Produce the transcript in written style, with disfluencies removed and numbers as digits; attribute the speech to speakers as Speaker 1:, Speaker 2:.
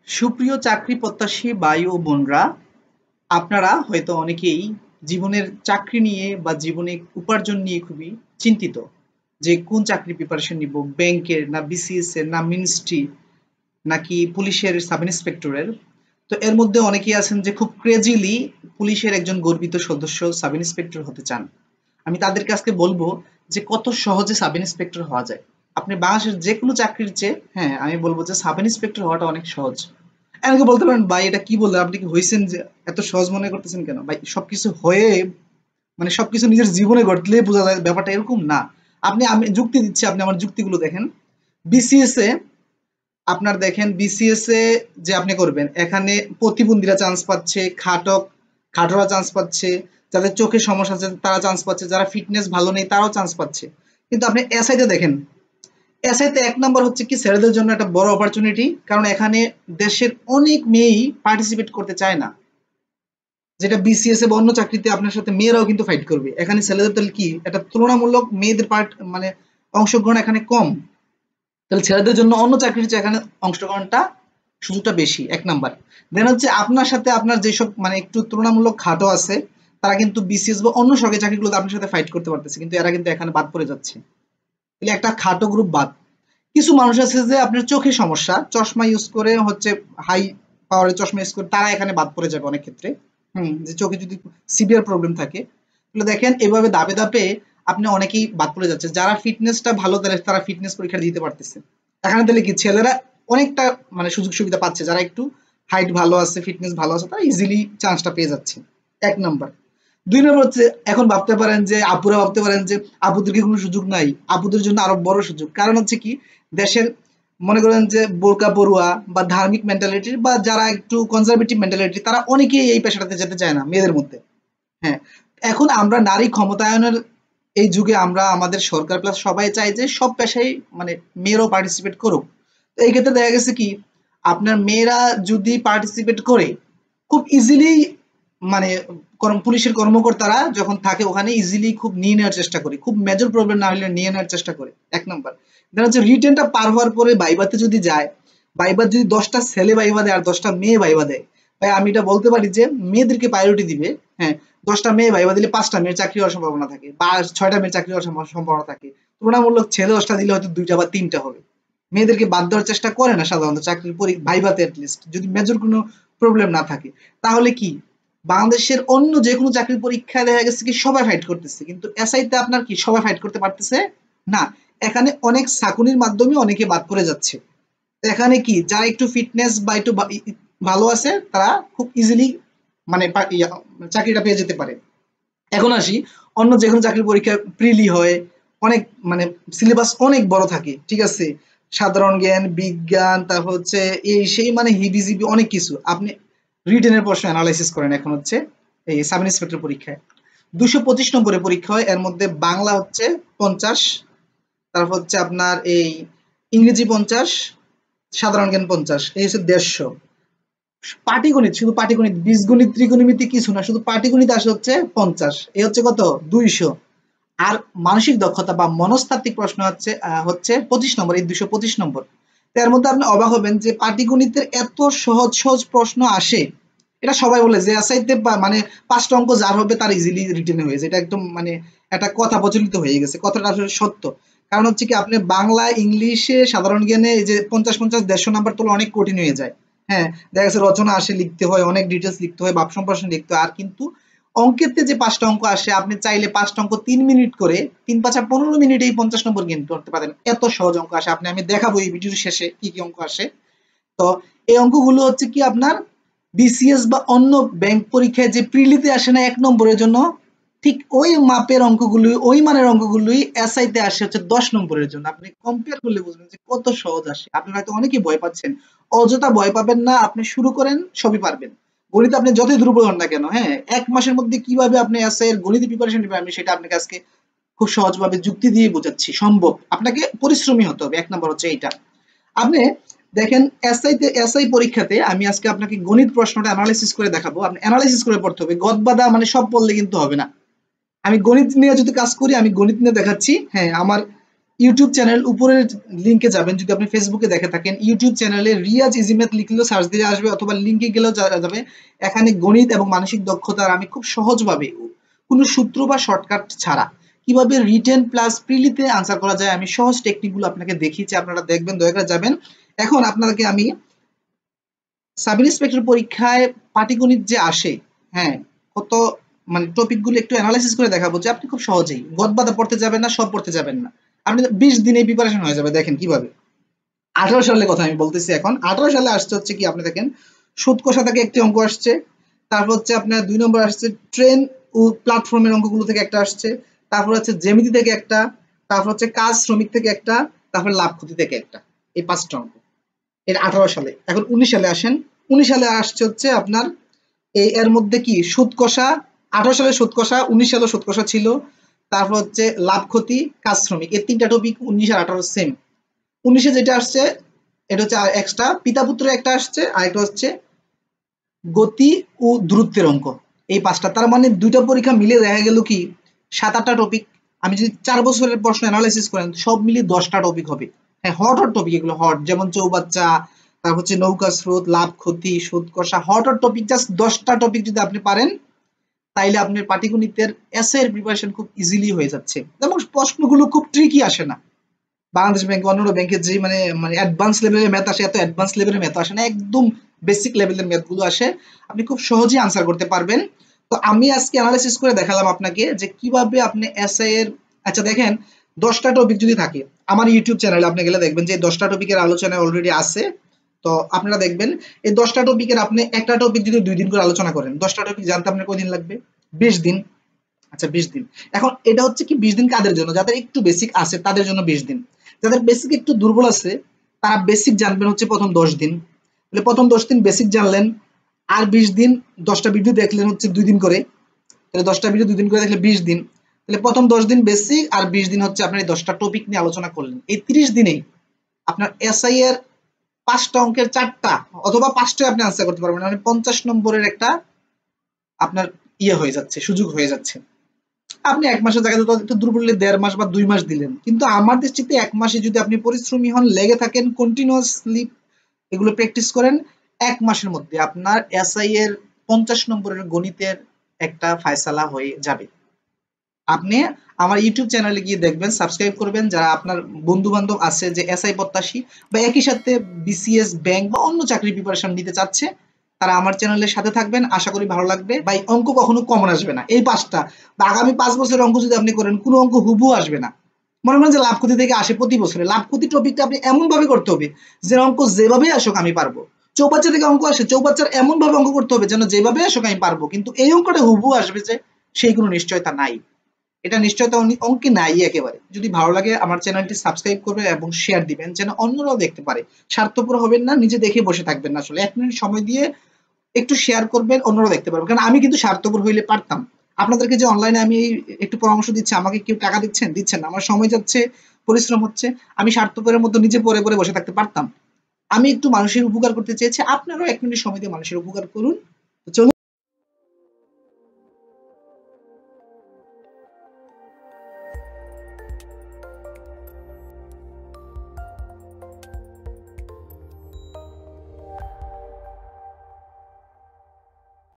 Speaker 1: সুপ্রিয় চাকরি প্রত্যাশী ভাই ও বোনরা, আপনারা হয়তো অনেকেই জীবনের চাকরি নিয়ে বা জীবনে উপার্জন নিয়ে খুবই চিন্তিত যে কোন চাকরি প্রিপারেশন নিব, ব্যাংকের না বিসিএস এর না মিনিস্ট্রি নাকি পুলিশের সাব ইন্সপেক্টরের। তো এর মধ্যে অনেকেই আছেন যে খুব ক্রেজিলি পুলিশের একজন গর্বিত সদস্য সাব ইন্সপেক্টর হতে চান। আমি তাদেরকে আজকে বলবো যে কত সহজে সাব ইন্সপেক্টর হওয়া যায়। আপনি বাংলাদেশের যে কোনো চাকরির চেয়ে, হ্যাঁ, আমি বলবো যে সাব ইন্সপেক্টর হওয়াটা অনেক সহজ। আমাকে বলতে পারেন, ভাই এটা কি বললেন, আপনি কি হয়েছেন যে এত সহজ মনে করতেছেন কেন? ভাই সবকিছু হয়ে মানে সবকিছু নিজের জীবনে ঘটলে বোঝা যায় ব্যাপারটা এরকম না। আমি যুক্তি দিচ্ছি, আপনি আমার যুক্তিগুলো দেখেন। বিসিএস এ আপনার দেখেন, বিসিএস এ যে আপনি করবেন, এখানে প্রতিবন্ধীরা চান্স পাচ্ছে, খাটোরা চান্স পাচ্ছে, যাদের চোখের সমস্যা আছে তারা চান্স পাচ্ছে, যারা ফিটনেস ভালো নেই তারাও চান্স পাচ্ছে। কিন্তু আপনি এসআই তে দেখেন, এসআইতে এক নম্বর হচ্ছে কি ছেলেদের জন্য একটা বড় অপরচুনিটি, কারণ এখানে দেশের অনেক মেয়েই পার্টিসিপেট করতে চায় না। যেটা বিসিএস বা অন্য চাকরিতে আপনার সাথে মেয়েরাও কিন্তু ফাইট করবে, এখানে ছেলেদের তাহলে কি একটা তুলনামূলক মেয়েদের মানে অংশগ্রহণ এখানে কম। তাহলে ছেলেদের জন্য অন্য চাকরির চেয়ে এখানে অংশগ্রহণটা সুযোগটা বেশি, এক নাম্বার। দেন হচ্ছে আপনার সাথে আপনার যেসব মানে একটু তুলনামূলক খাটো আছে, তারা কিন্তু বিসিএস বা অন্য সরকারি চাকরিগুলোতে আপনার সাথে ফাইট করতে পারতেছে, কিন্তু এরা কিন্তু এখানে বাদ পড়ে যাচ্ছে। তাহলে একটা খাটো গ্রুপ বাদ। কিছু মানুষ আছে যে আপনার চোখের সমস্যা, চশমা ইউজ করে হচ্ছে হাই পাওয়ারের চশমা ইউজ করে, তারা এখানে বাদ পড়ে যাবে অনেক ক্ষেত্রে। যে চোখে যদি সিভিয়ার প্রবলেম থাকে, তাহলে দেখেন এভাবে ধাপে ধাপে আপনি অনেকেই বাদ পড়ে যাচ্ছে। যারা ফিটনেসটা ভালো তারা ফিটনেস পরীক্ষা দিতে পারতেছে। এখানে তাহলে কি ছেলেরা অনেকটা মানে সুযোগ সুবিধা পাচ্ছে, যারা একটু হাইট ভালো আছে, ফিটনেস ভালো আছে, তারা ইজিলি চান্সটা পেয়ে যাচ্ছে, এক নাম্বার। দুই নম্বর হচ্ছে, এখন ভাবতে পারেন যে আপুরা ভাবতে পারেন যে আপুদের কি কোনো সুযোগ নাই? আপুদের জন্য আরো বড় সুযোগ। কারণ হচ্ছে কি, দেশের মনে করেন যে বোরকা পড়ুয়া বা ধার্মিক মেন্টালিটির বা যারা একটু কনজারভেটিভ মেন্টালিটি, তারা অনেকেই এই পেশাটাতে যেতে চায় না মেয়েদের মধ্যে। হ্যাঁ, এখন আমরা নারী ক্ষমতায়নের এই যুগে আমরা আমাদের সরকার প্লাস সবাই চাই যে সব পেশায় মানে মেয়েরাও পার্টিসিপেট করুক। তো এই ক্ষেত্রে দেখা গেছে কি, আপনার মেয়েরা যদি পার্টিসিপেট করে খুব ইজিলি মানে পুলিশের কর্মকর্তারা যখন থাকে ওখানে ইজিলি খুব নিয়ে নেওয়ার চেষ্টা করে, খুব মেজর প্রবলেম না হলে নিয়ে নেওয়ার চেষ্টা করে, এক নম্বর। দেখা হচ্ছে রিটেনটা পার হওয়ার পরে বাইবাতে যদি যায়, বাইবার যদি 10টা ছেলে বাইবা দেয় আর 10টা মেয়ে বাইবা দেয়, ভাই আমি এটা বলতে পারি যে মেয়েদেরকে প্রায়োরিটি দিবে। হ্যাঁ, 10টা মেয়ে ভাইবা দিলে 5টা মেয়ের চাকরি হওয়ার সম্ভাবনা থাকে, বা 6টা মেয়ের চাকরি হওয়ার সম্ভাবনা থাকে। তুলনামূলক ছেলে 10টা দিলে হয়তো 2টা বা 3টা হবে। মেয়েদেরকে বাদ দেওয়ার চেষ্টা করে না সাধারণত চাকরির ভাইভাতে, অ্যাটলিস্ট যদি মেজর কোনো প্রবলেম না থাকে। তাহলে কি বাংলাদেশের অন্য যে কোনো চাকরির পরীক্ষায় দেখা গেছে কি সবাই ফাইট করতেছে, কিন্তু এসআইতে আপনার কি সবাই ফাইট করতে পারতেছে না। এখানে অনেক চাকুনির মাধ্যমে অনেকে বাদ পড়ে যাচ্ছে। তো এখানে কি যারা একটু ফিটনেস বা একটু ভালো আছে তারা খুব ইজিলি মানে চাকরিটা পেয়ে যেতে পারে। এখন আসি, অন্য যে কোনো চাকরির পরীক্ষা প্রিলি হয়, অনেক মানে সিলেবাস অনেক বড় থাকে, ঠিক আছে, সাধারণ জ্ঞান, বিজ্ঞান, তারপর হচ্ছে এই সেই মানে হিবিজিবি অনেক কিছু। আপনি রিটেনের প্রশ্ন অ্যানালাইসিস করেন, এখন হচ্ছে এই সাব ইন্সপেক্টর পরীক্ষায় 225 নম্বরের পরীক্ষা হয়, এর মধ্যে বাংলা হচ্ছে 50, তারপর হচ্ছে আপনার এই ইংরেজি 50, সাধারণ জ্ঞান 50, এই হচ্ছে 150। পাটিগণিত, শুধু পাটিগণিত, বীজগণিত, ত্রিকোণমিতি কিছু না, শুধু পাটিগণিত আসে হচ্ছে 50, এ হচ্ছে কত 200। আর মানসিক দক্ষতা বা মনস্তাত্ত্বিক প্রশ্ন হচ্ছে 25 নম্বর, এই 225 নম্বর। এর মধ্যে আপনি অবাক হবেন যে পাটিগণিতের এত সহজ সহজ প্রশ্ন আসে। এটা সবাই বলে যে এসআইতে মানে 5টা অঙ্ক যার হবে তার ইজিলি রিটেনে হয়ে যায়, এটা একদম মানে একটা কথা প্রচলিত হয়ে গেছে, কথাটা আসলে সত্য। কারণ হচ্ছে কি, আপনি বাংলা ইংলিশে সাধারণ জ্ঞানে এই যে 50 50 150 নাম্বার তোলা অনেক কঠিন হয়ে যায়। হ্যাঁ, দেখা গেছে রচনা আসে, লিখতে হয়, অনেক ডিটেলস লিখতে হয়, ভাব সম্প্রসারণ লিখতে হয়। আর কিন্তু অঙ্কেতে যে 5টা অঙ্ক আসে, আপনি চাইলে 5টা অঙ্ক 3 মিনিট করে 3 5 15 মিনিটেই 50 নম্বর গেইন করতে পারেন, এত সহজ অঙ্ক আসে। আমি দেখাবো এই ভিডিওর শেষে কি কি অঙ্ক আসে। তো এই অঙ্কগুলো হচ্ছে কি আপনার বিসিএস বা অন্য ব্যাংক পরীক্ষায় যে প্রিলিতে আসে না 1 নম্বরের জন্য, ঠিক ওই মাপের অঙ্কগুলো, ওই মানের অঙ্কগুলোই এসআইতে আসে হচ্ছে 10 নম্বরের জন্য। আপনি কম্পেয়ার করলে বুঝবেন যে কত সহজ আসে। আপনারা হয়তো অনেকেই ভয় পাচ্ছেন, অযথা ভয় পাবেন না, আপনি শুরু করেন, সবই পারবেন। গণিত আপনি যতই দুর্বল হন না কেন, হ্যাঁ, 1 মাসের মধ্যে কিভাবে আপনি এসআই এর গণিত প্রিপারেশন নেবেন, আমি সেটা আপনাকে আজকে খুব সহজভাবে যুক্তি দিয়ে বোঝাচ্ছি। সম্ভব, আপনাকে পরিশ্রমী হতে হবে, 1 নম্বর হচ্ছে এইটা। আপনি দেখেন এসআই পরীক্ষাতে আমি আজকে আপনাকে গণিত প্রশ্নটা অ্যানালাইসিস করে দেখাবো। আপনি অ্যানালাইসিস করে পড়তে হবে, গদবাদা মানে সব পড়লে কিন্তু হবে না। আমি গণিত নিয়ে যদি কাজ করি, আমি গণিত নিয়ে দেখাচ্ছি। হ্যাঁ, আমার ইউটিউব চ্যানেল উপরের লিংকে যাবেন, যদি আপনি ফেসবুকে দেখে থাকেন ইউটিউব চ্যানেলে রিয়াজ ইজি ম্যাথ লিখলেও সার্চ দিলে আসবে, অথবা লিংকে গেলেও যাবে। এখানে গণিত এবং মানসিক দক্ষতার আমি খুব সহজভাবে কোনো সূত্র বা শর্টকাট ছাড়া কিভাবে রিটেন প্লাস প্রিলিতে আনসার করা যায় আমি সহজ টেকনিকগুলো আপনাকে দেখিয়েছি, আপনারা দেখবেন, দয়া করে যাবেন। এখন আপনাদেরকে আমি সাব ইন্সপেক্টর পরীক্ষায় পাটিগণিত যে আসে, হ্যাঁ, কত মানে টপিকগুলো একটু অ্যানালাইসিস করে দেখাবো যে আপনি খুব সহজেই গদবাদা পড়তে যাবেন না, সব পড়তে যাবেন না, আপনি 20 দিনে প্রিপারেশন হয়ে যাবে। দেখেন কিভাবে। 18 সালের কথা আমি বলতেছি। এখন 18 সালে আসছে হচ্ছে কি, আপনি দেখেন সুদ কষা থেকে একটি অঙ্ক আসছে, তারপর হচ্ছে আপনার 2 নম্বর আসছে ট্রেন ও প্ল্যাটফর্মের অঙ্কগুলো থেকে একটা আসছে, তারপর হচ্ছে জ্যামিতি থেকে একটা, তারপর হচ্ছে কাজ শ্রমিক থেকে একটা, তারপর লাভ ক্ষতি থেকে একটা। এই 5টা অঙ্ক। এটা 18 সালে। এখন 19 সালে আসেন। 19 সালে আসছে হচ্ছে আপনার এর মধ্যে কি সুদ কষা। 18 সালে সুদ কষা, 19 সালে সুদ কষা ছিল, তারপর হচ্ছে লাভ ক্ষতি, কাজ শ্রমিক, এই 3টা টপিক 19 আর 18 সেম। 19-এ যেটা আসছে এটা হচ্ছে এক্সট্রা পিতা পুত্র একটা আসছে, আর একটা হচ্ছে গতি ও দূরত্বের অঙ্ক। এই 5টা, তার মানে 2টা পরীক্ষা মিলে দেখা গেল কি 7-8টা টপিক। আমি যদি 4 বছরের প্রশ্ন অ্যানালাইসিস করেন সব মিলিয়ে 10টা টপিক হবে। হ্যাঁ, হট হট টপিক এগুলো, হট, যেমন চৌবাচ্চা, তারপর হচ্ছে নৌকা স্রোত, লাভ ক্ষতি, সুদ কষা, হট হট টপিক। জাস্ট 10টা টপিক যদি আপনি পারেন তাইলে আপনার পাটিগণিতের এসএ এর প্রিপারেশন খুব ইজিলি হয়ে যাচ্ছে। এবং প্রশ্নগুলো খুব ট্রিকি আসে না। বাংলাদেশ ব্যাংক, অন্যান্য ব্যাংকের যে মানে মানে অ্যাডভান্স লেভেলের ম্যাথ আসে, এত অ্যাডভান্স লেভেলের ম্যাথ আসে না, একদম বেসিক লেভেলের ম্যাথ গুলো আসে, আপনি খুব সহজেই আনসার করতে পারবেন। তো আমি আজকে অ্যানালাইসিস করে দেখালাম আপনাকে যে কিভাবে আপনি এসআই এর, আচ্ছা দেখেন 10টা টপিক যদি থাকে আমার ইউটিউব চ্যানেলে আপনি গেলে দেখবেন যে 10টা টপিকের আলোচনা অলরেডি আছে। তো আপনারা দেখবেন এই 10টা টপিকের আপনি একটা টপিক যদি 2 দিন করে আলোচনা করেন, 10টা টপিক জানতে আপনার কয়দিন লাগবে? 20 দিন। আচ্ছা 20 দিন। এখন এটা হচ্ছে কি 20 দিন কাদের জন্য? যাদের একটু বেসিক আছে তাদের জন্য 20 দিন। যাদের বেসিক একটু দুর্বল আছে তারা বেসিক জানবেন হচ্ছে প্রথম 10 দিন। তাহলে প্রথম 10 দিন বেসিক জানলেন, আর 20 দিন 10টা ভিডিও দেখলেন হচ্ছে 2 দিন করে। তাহলে 10টা ভিডিও 2 দিন করে দেখলে 20 দিন। তাহলে প্রথম 10 দিন বেসিক আর 20 দিন হচ্ছে আপনার এই 10টা টপিক নিয়ে আলোচনা করলেন। এই 30 দিনেই আপনার এসআই এর 5টা অঙ্কের 4টা অথবা 5টায় আপনি আনসার করতে পারবেন। মানে 50 নম্বরের একটা আপনার ইয়ে হয়ে যাচ্ছে, সুযোগ হয়ে যাচ্ছে। আপনি 1 মাসের জায়গায় তো একটু দুর্বল হলে 1.5 মাস বা 2 মাস দিলেন। কিন্তু আমার দৃষ্টিতে 1 মাসে যদি আপনি পরিশ্রমী হন, লেগে থাকেন, কন্টিনিউয়াসলি এগুলো প্র্যাকটিস করেন, 1 মাসের মধ্যে আপনার এসআই এর 50 নম্বরের গণিতের একটা ফায়সালা হয়ে যাবে। আপনি আমার ইউটিউব চ্যানেলে গিয়ে দেখবেন, সাবস্ক্রাইব করবেন যারা আপনার বন্ধু বান্ধব আছে যে এসআই প্রত্যাশী বা একই সাথে বিসিএস, ব্যাংক বা অন্য চাকরির প্রিপারেশন নিতে চাচ্ছে, তারা আমার চ্যানেলের সাথে থাকবেন। আশা করি ভালো লাগবে। ভাই অঙ্ক কখনো কমন আসবে না। এই 5টা বা আগামী 5 বছরের অঙ্ক যদি আপনি করেন কোনো অঙ্ক হুবহু আসবে না। মনে করেন যে লাভ ক্ষতি থেকে আসে প্রতি বছরে, লাভ ক্ষতি টপিকটা আপনি এমন ভাবে করতে হবে যে অঙ্ক যেভাবে আসুক আমি পারবো। চৌবাচ্চা থেকে অঙ্ক আসে, চৌবাচ্চার এমন ভাবে অঙ্ক করতে হবে যেন যেভাবে আসুক আমি পারবো। কিন্তু এই অঙ্কটা হুবহু আসবে যে সেই কোনো নিশ্চয়তা নাই। এটা নিশ্চয়তা অঙ্কে নাই একেবারে। যদি ভালো লাগে আমার চ্যানেলটি সাবস্ক্রাইব করবেন এবং শেয়ার দিবেন যেন অন্যরাও দেখতে পারে। স্বার্থপর হবেন না, নিজে দেখে বসে থাকবেন না। আসলে 1 মিনিট সময় দিয়ে একটু শেয়ার করবেন, অন্যরাও দেখতে পারবেন। কারণ আমি কিন্তু স্বার্থপর হইলে পারতাম। আপনাদেরকে যে অনলাইনে আমি একটু পরামর্শ দিচ্ছি, আমাকে কেউ টাকা দিচ্ছেন? দিচ্ছেন না। আমার সময় যাচ্ছে, পরিশ্রম হচ্ছে। আমি স্বার্থপরের মতো নিজে পড়ে পড়ে বসে থাকতে পারতাম। আমি একটু মানুষের উপকার করতে চেয়েছি। আপনারাও 1 মিনিট সময় দিয়ে মানুষের উপকার করুন। তো চলুন